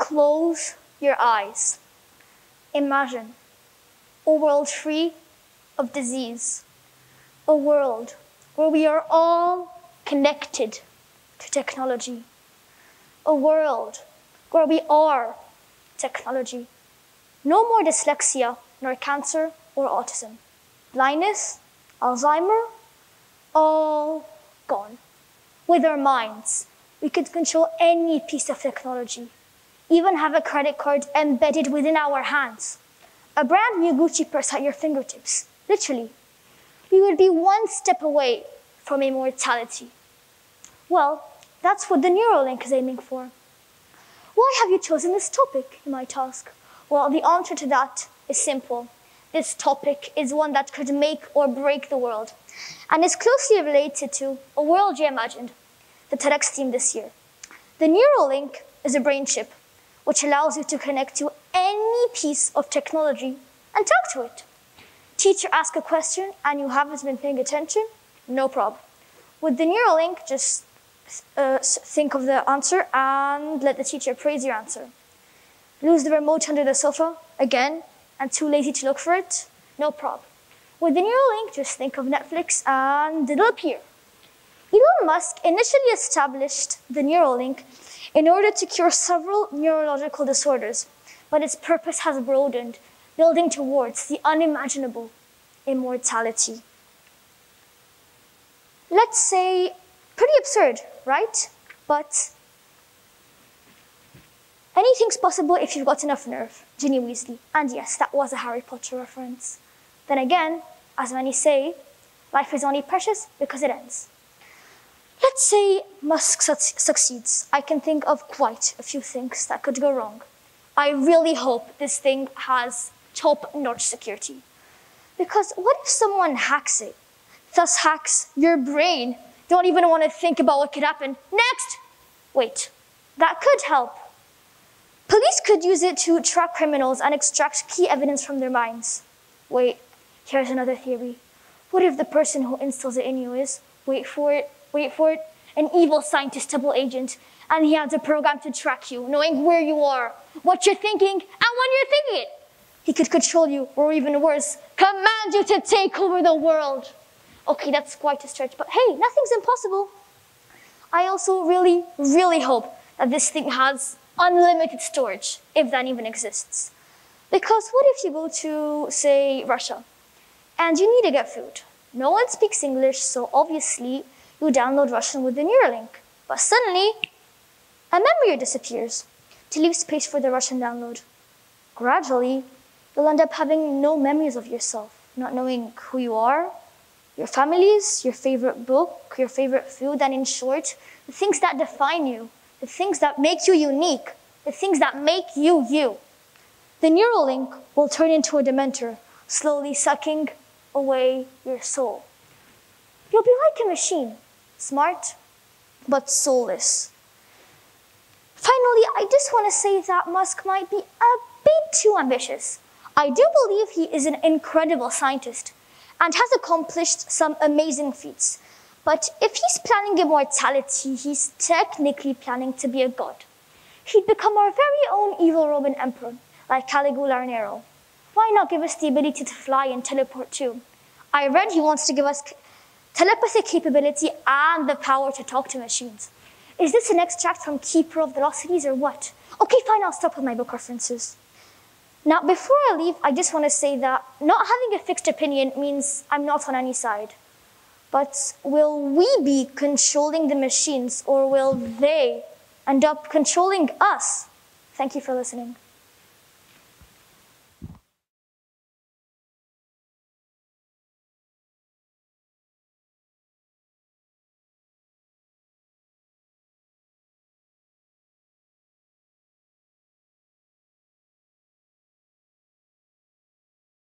close your eyes, imagine a world free of disease, a world where we are all connected to technology, a world where we are technology. No more dyslexia, nor cancer or autism. Blindness, Alzheimer, all gone. With our minds, we could control any piece of technology, even have a credit card embedded within our hands. A brand new Gucci purse at your fingertips, literally. We would be one step away from immortality. Well, that's what the Neuralink is aiming for. Why have you chosen this topic, you might ask? Well, the answer to that is simple. This topic is one that could make or break the world, and is closely related to a world you imagined, the TEDx theme this year. The Neuralink is a brain chip, which allows you to connect to any piece of technology and talk to it. Teacher asks a question and you haven't been paying attention? No problem. With the Neuralink, just think of the answer and let the teacher praise your answer. Lose the remote under the sofa, again, and too lazy to look for it? No problem. With the Neuralink, just think of Netflix and it'll appear. Elon Musk initially established the Neuralink in order to cure several neurological disorders, but its purpose has broadened, building towards the unimaginable, immortality. Let's say, pretty absurd, right? But anything's possible if you've got enough nerve, Ginny Weasley. And yes, that was a Harry Potter reference. Then again, as many say, life is only precious because it ends. Let's say Musk succeeds. I can think of quite a few things that could go wrong. I really hope this thing has top-notch security. Because what if someone hacks it, thus hacks your brain? Don't even want to think about what could happen. Next! Wait, that could help. Police could use it to track criminals and extract key evidence from their minds. Wait, here's another theory. What if the person who installs it in you is, wait for it, an evil scientist double agent, and he has a program to track you, knowing where you are, what you're thinking, and when you're thinking it. He could control you, or even worse, command you to take over the world. Okay, that's quite a stretch, but hey, nothing's impossible. I also really, really hope that this thing has unlimited storage, if that even exists. Because what if you go to, say, Russia, and you need to get food? No one speaks English, so obviously you download Russian with the Neuralink. But suddenly, a memory disappears to leave space for the Russian download. Gradually, you'll end up having no memories of yourself, not knowing who you are, your families, your favorite book, your favorite food, and in short, the things that define you, the things that make you unique, the things that make you you. The Neuralink will turn into a dementor, slowly sucking away your soul. You'll be like a machine, smart, but soulless. Finally, I just want to say that Musk might be a bit too ambitious. I do believe he is an incredible scientist and has accomplished some amazing feats. But if he's planning immortality, he's technically planning to be a god. He'd become our very own evil Roman emperor, like Caligula or Nero. Why not give us the ability to fly and teleport too? I read he wants to give us telepathic capability and the power to talk to machines. Is this an extract from Keeper of Velocities or what? Okay, fine, I'll stop with my book references. Now, before I leave, I just want to say that not having a fixed opinion means I'm not on any side. But will we be controlling the machines, or will they end up controlling us? Thank you for listening.